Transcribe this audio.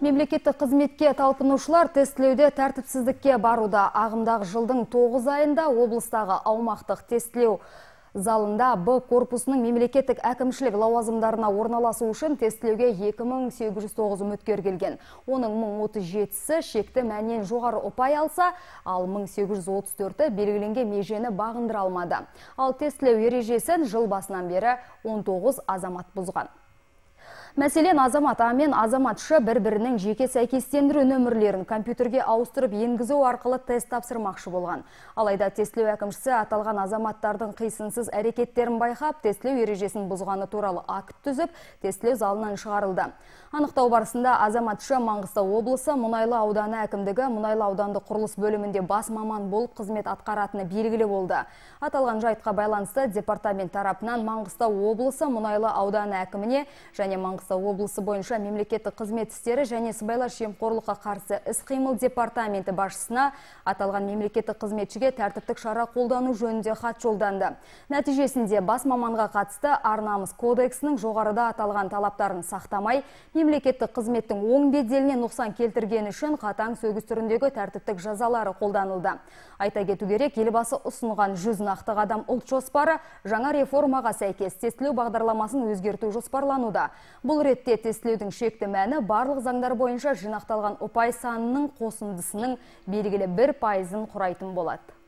Мемлекеттік қызметке талпынушылар тестілеуде тәртіпсіздікке баруда. Ағымдағы жылдың 9 айында облыстағы аумақтық тестілеу залында Б корпусының мемлекеттік әкімшілік лауазымдарына орналасу үшін тестілеуге 2809 үміткер келген. Оның 1037-сі шекті мәннен жоғары ұпай алса, ал 1834-і белгіленген межені бағындыра алмады. Ал тестілеу ережесін жыл басынан бері 19 азамат бұзған. Мәселен, азамат А мен азамат Ш бір-бірінің жеке сәйкестендіру нөмірлерін компьютерге ауыстырып енгізу арқылы тест тапсырмақшы болған. Алайда тестілеу әкімшісі аталған азаматтардың қисынсыз әрекеттерін байқап, тестілеу ережесін бұзғаны туралы акт түзіп, тестілеу залынан шығарылды. Анықтау барысында азамат Ш Маңғыстау облысы Мұнайлы ауданы әкімдігі Мұнайлы ауданды құрылыс бөлімінде бас маман болып қызмет атқаратыны белгілі болды. Аталған жайтқа байланысты департамент тарапынан Маңғыстау облысы Мұнайлы ауданы әкіміне және Маңғыстау облысы бойынша мемлекеттік қызмет істері және сыбайлас жемқорлыққа қарсы іс-қимыл департаменті басшысына аталған мемлекеттік қызметшіге тәртіптік шара қолдану жөнінде хат жолданды. Нәтижесінде бас маманға қатысты ар-намыс кодексінің жоғарыда аталған талаптарын сақтамай, мемлекеттік қызметтің оң беделіне нұқсан келтірген үшін қатаң сөгіс түріндегі тәртіптік жазалары қолданылды. Айта кету керек, елбасы ұсынған 100 нақты қадам ұлт жоспары жаңа реформаға сәйкес тестілеу бағдарламасын өзгерту жоспарлануда. Бұл ретте тестілеудің шекті мәні барлық заңдар бойынша жинақталған ұпай санының қосындысының белгілі 1%-ін құрайтын болады.